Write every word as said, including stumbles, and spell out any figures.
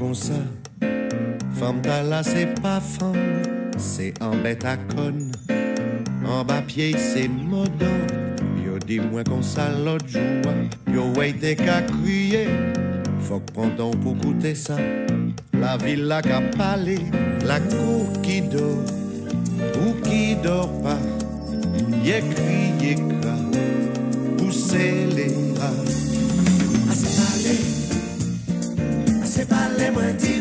comme ça. Femme ta là c'est pas femme, c'est en bête à conne. En bas pied c'est modon. Yo dis-moi comme ça l'autre jour. Yo ouais t'es qu'à crier. Faut que prendre temps pour goûter ça. La ville la qu'a parlé, la cour qui dort ou qui dort pas. Y'a crié cra, pousser les bras. À se parler, à se parler, moi dis.